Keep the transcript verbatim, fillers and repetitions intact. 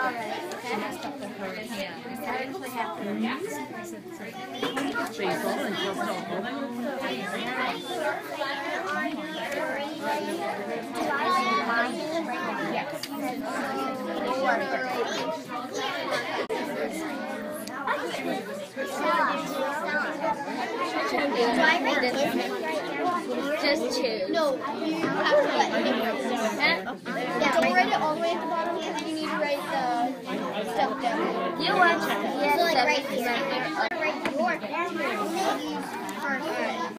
Just two. No, you have to let him write. Yeah, don't write it all the way at the bottom, and then you need to write the stuff down. You want to? Yeah, so like right here. Write your first.